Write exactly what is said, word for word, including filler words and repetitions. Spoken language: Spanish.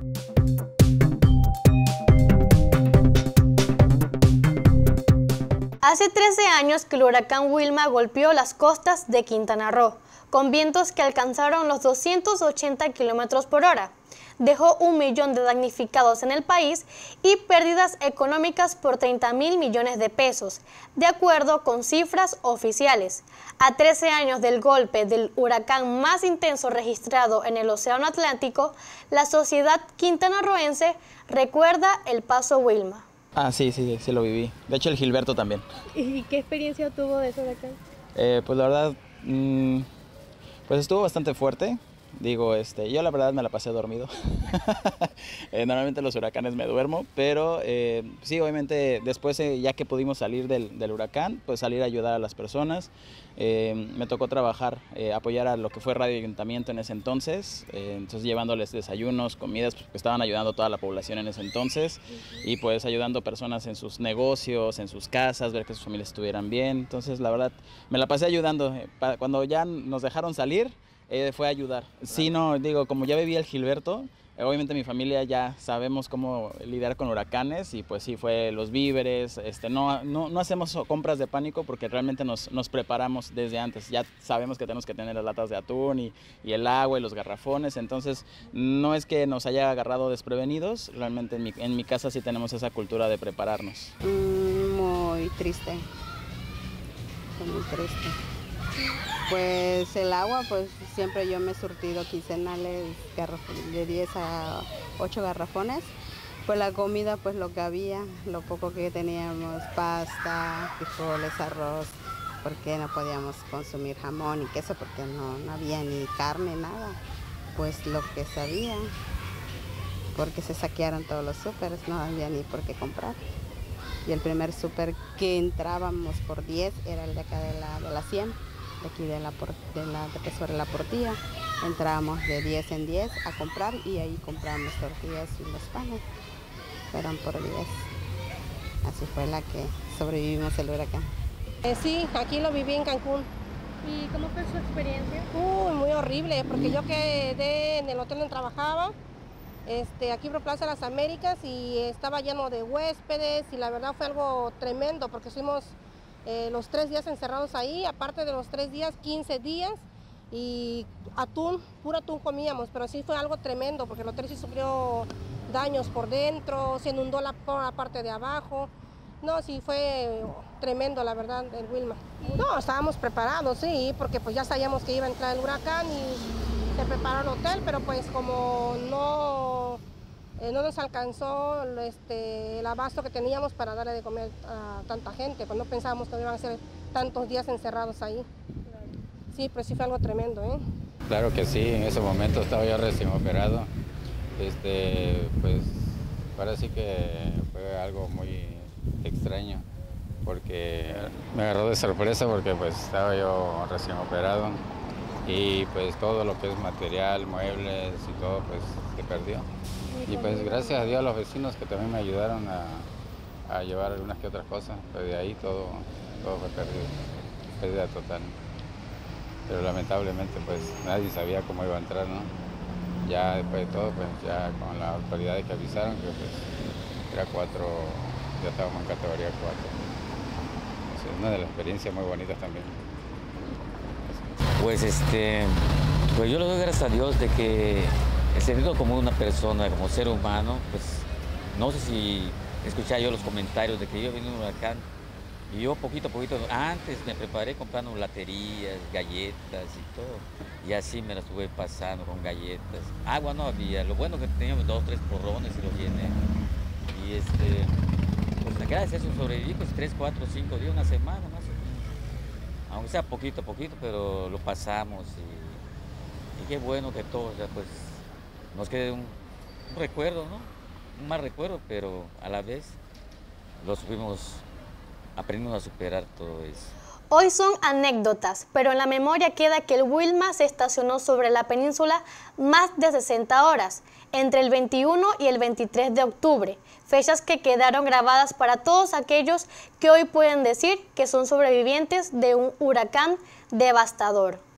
Hace trece años que el huracán Wilma golpeó las costas de Quintana Roo, con vientos que alcanzaron los doscientos ochenta kilómetros por hora. Dejó un millón de damnificados en el país y pérdidas económicas por treinta mil millones de pesos, de acuerdo con cifras oficiales. A trece años del golpe del huracán más intenso registrado en el Océano Atlántico, la sociedad quintanarroense recuerda el paso Wilma. Ah, sí, sí, sí lo viví. De hecho, el Gilberto también. ¿Y qué experiencia tuvo de ese huracán? Eh, pues la verdad, mmm, pues estuvo bastante fuerte. Digo, este, yo la verdad me la pasé dormido. eh, normalmente los huracanes me duermo, pero eh, sí, obviamente después, eh, ya que pudimos salir del, del huracán, pues salir a ayudar a las personas. Eh, me tocó trabajar, eh, apoyar a lo que fue Radio Ayuntamiento en ese entonces, eh, entonces llevándoles desayunos, comidas, porque estaban ayudando a toda la población en ese entonces, y pues ayudando a personas en sus negocios, en sus casas, ver que sus familias estuvieran bien. Entonces la verdad me la pasé ayudando. Cuando ya nos dejaron salir, Eh, fue a ayudar. Sí, no, digo, como ya vivía el Gilberto, eh, obviamente mi familia ya sabemos cómo lidiar con huracanes y pues sí, fue los víveres, este, no, no, no hacemos compras de pánico porque realmente nos, nos preparamos desde antes, ya sabemos que tenemos que tener las latas de atún y, y el agua y los garrafones, entonces no es que nos haya agarrado desprevenidos, realmente en mi, en mi casa sí tenemos esa cultura de prepararnos. Mm, muy triste, muy triste. Pues el agua, pues siempre yo me he surtido quincenales de diez a ocho garrafones. Pues la comida, pues lo que había, lo poco que teníamos, pasta, frijoles, arroz, porque no podíamos consumir jamón y queso, porque no, no había ni carne, nada. Pues lo que sabía, porque se saquearon todos los súperes, no había ni por qué comprar. Y el primer súper que entrábamos por diez era el de acá de la, de la cien. De aquí de la, de la de sobre la Portilla, entrábamos de diez en diez a comprar y ahí compramos tortillas y los panes, fueron por diez. Así fue la que sobrevivimos el huracán. Eh, sí, aquí lo viví en Cancún. ¿Y cómo fue su experiencia? Uy, muy horrible, porque yo quedé en el hotel donde trabajaba, este, aquí por Plaza de las Américas, y estaba lleno de huéspedes y la verdad fue algo tremendo porque fuimos Eh, los tres días encerrados ahí, aparte de los tres días, quince días, y atún, puro atún comíamos, pero sí fue algo tremendo, porque el hotel sí sufrió daños por dentro, se inundó la, la parte de abajo. No, sí fue tremendo, la verdad, el Wilma. No, estábamos preparados, sí, porque pues ya sabíamos que iba a entrar el huracán y se preparó el hotel, pero pues como no... Eh, no nos alcanzó este, el abasto que teníamos para darle de comer a tanta gente, pues no pensábamos que iban a ser tantos días encerrados ahí. Sí, pero sí fue algo tremendo, ¿eh? Claro que sí, en ese momento estaba yo recién operado, este, pues parece que fue algo muy extraño, porque me agarró de sorpresa porque pues estaba yo recién operado y pues todo lo que es material, muebles y todo pues se perdió. Y pues gracias a Dios a los vecinos que también me ayudaron a, a llevar algunas que otras cosas, pues de ahí todo, todo fue perdido, pérdida total. Pero lamentablemente pues nadie sabía cómo iba a entrar, ¿no? Ya después de todo, pues ya con las autoridades que avisaron que pues era cuatro, ya estábamos en categoría cuatro. Es una de las experiencias muy bonitas también. Pues este, pues yo le doy gracias a Dios de que el sentido como una persona, como ser humano, pues no sé si escuchaba yo los comentarios de que yo vine un huracán y yo poquito a poquito, antes me preparé comprando laterías, galletas y todo, y así me las estuve pasando con galletas. Agua no había, lo bueno que teníamos dos, tres porrones y los llené. Y este, pues gracias a eso sobreviví pues tres, cuatro, cinco días, una semana más o menos. Aunque sea poquito a poquito, pero lo pasamos y, y qué bueno que todos ya pues nos quede un, un recuerdo, ¿no? Un mal recuerdo, pero a la vez lo fuimos aprendiendo a superar todo eso. Hoy son anécdotas, pero en la memoria queda que el Wilma se estacionó sobre la península más de sesenta horas, entre el veintiuno y el veintitrés de octubre, fechas que quedaron grabadas para todos aquellos que hoy pueden decir que son sobrevivientes de un huracán devastador.